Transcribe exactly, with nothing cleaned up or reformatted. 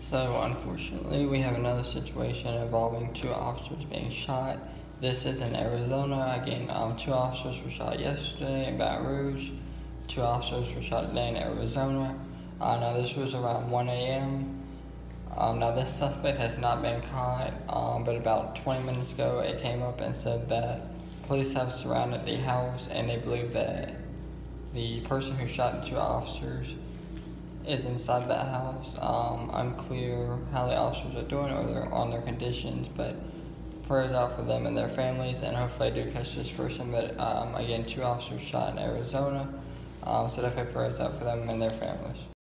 So unfortunately, we have another situation involving two officers being shot. This is in Arizona. Again, um, two officers were shot yesterday in Baton Rouge. Two officers were shot today in Arizona. Uh, now this was around one A M Um, now this suspect has not been caught, um, but about twenty minutes ago it came up and said that police have surrounded the house and they believe that the person who shot the two officers is inside that house. Um, unclear how the officers are doing or their, on their conditions, but prayers out for them and their families, and hopefully I do catch this person. But um, again, two officers shot in Arizona, um, so definitely prayers out for them and their families.